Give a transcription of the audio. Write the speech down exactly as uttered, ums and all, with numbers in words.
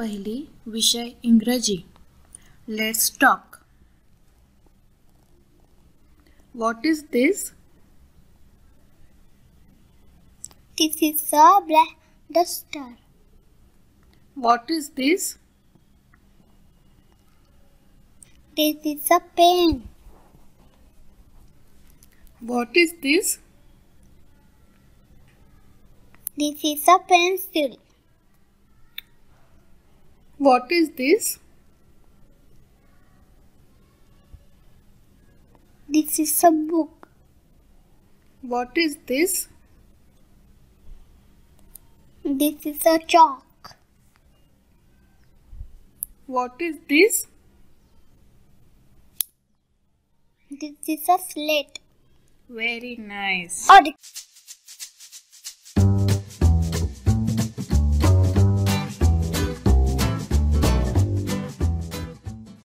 पहिली विषय इंग्रजी. Let's talk. What is this? This is a black duster. What is this? This is a pen. What is this? This is a pencil. What is this? This is a book. What is this? This is a chalk. What is this? This is a slate. Very nice. Oh,